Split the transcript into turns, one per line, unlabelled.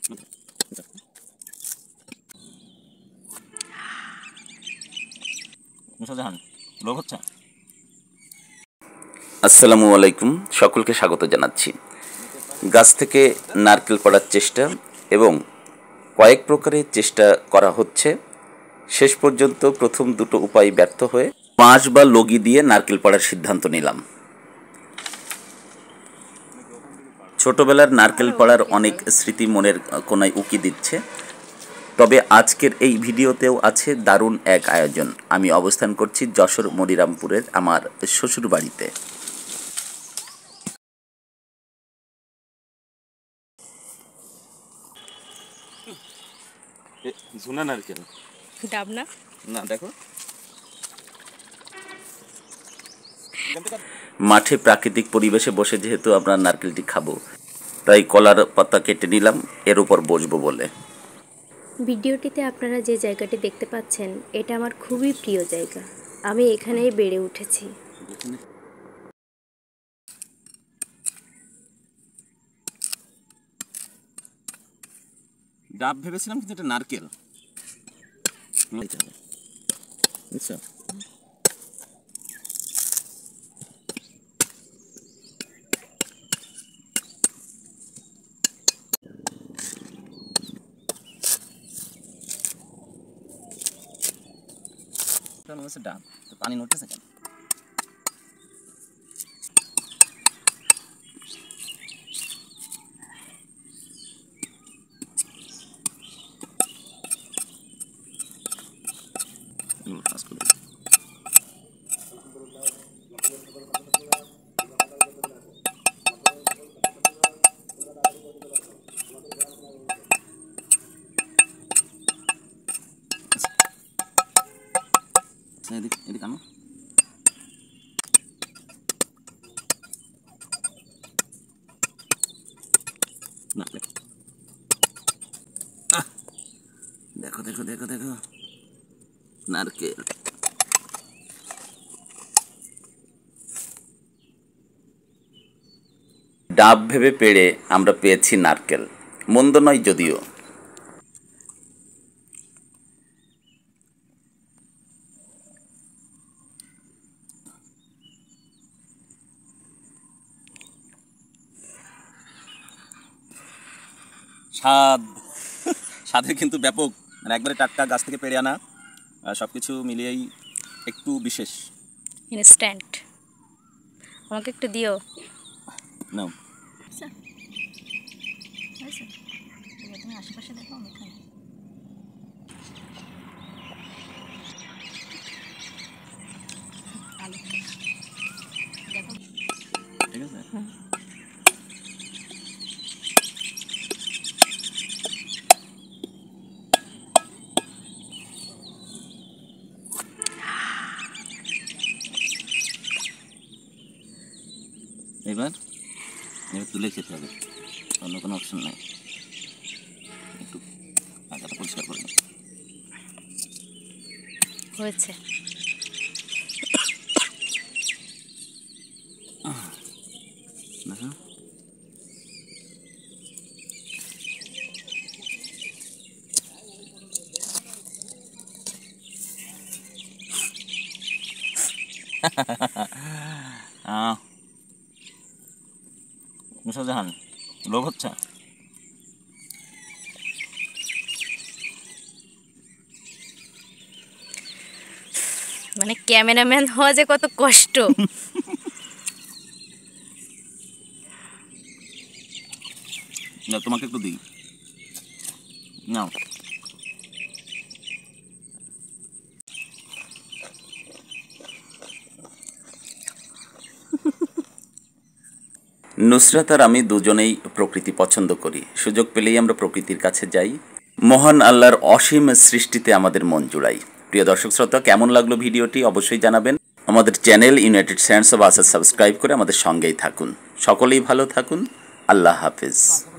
আসসালামু আলাইকুম, সকলকে স্বাগত জানাচ্ছি। গাছ থেকে নারকেল পাড়ার চেষ্টা এবং কয়েক প্রকারের চেষ্টা করা হচ্ছে। শেষ পর্যন্ত প্রথম দুটো উপায় ব্যর্থ হয়ে বাঁশ বা লগি দিয়ে নারকেল পাড়ার সিদ্ধান্ত নিলাম। ছোটবেলার নারকেল পাড়ার অনেক স্মৃতি মনের কোনায় উকি দিচ্ছে। তবে আজকের এই ভিডিওতেও আছে দারুণ এক আয়োজন। আমি অবস্থান করছি যশোর মনিরামপুরের আমার শ্বশুর বাড়িতে।
ঝুনা নারকেল
ডাব না
না, দেখো
মাঠে প্রাকৃতিক পরিবেশে বসে যেহেতু আমরা নারকেলটি খাবো, তাই কলার পাতা কেটে নিলাম এর উপর বসবো বলে।
ভিডিওটিতে আপনারা যে জায়গাটি দেখতে পাচ্ছেন এটা আমার খুবই প্রিয় জায়গা। আমি এখানেই বেড়ে উঠেছি।
ডাব ভেবেছিলাম কিন্তু এটা নারকেল। বুঝছো? ডাব তো পানি নড়তেছে কেন? এদিকে আনো। দেখো দেখো দেখো দেখো নারকেল।
ডাব ভেবে পেড়ে আমরা পেয়েছি নারকেল, মন্দ নয় যদিও।
স্বাদ স্বাদের কিন্তু ব্যাপক, মানে একবারে টাটকা গাছ থেকে পেড়ে আনা, সব কিছু মিলিয়েই একটু বিশেষ।
ইনস্ট্যান্ট। আমাকে একটু দিও।
নাও।
তুমি আশেপাশে দেখো আমি খাই।
ঠিক আছে। এবার তুলে খেতে হবে, অন্য কোনো অপশন নাই। একটু টাকাটা পরিষ্কার করে নাও।
হয়েছে।
দেখো মুসাজাহান, লোভ হচ্ছে?
মানে ক্যামেরাম্যান হওয়া যে কত কষ্ট।
না, তোমাকে একটু দিই, নাও।
নুসরাত আর আমি দুজনেই প্রকৃতি পছন্দ করি। সুযোগ পেলেই আমরা প্রকৃতির কাছে যাই। মহান আল্লাহর অসীম সৃষ্টিতে আমাদের মন জুড়াই। প্রিয় দর্শক শ্রোতা, কেমন লাগলো ভিডিওটি অবশ্যই জানাবেন। আমাদের channel united science of Asad subscribe করে আমাদের সঙ্গেই থাকুন। সকলেই ভালো থাকুন। আল্লাহ হাফিজ।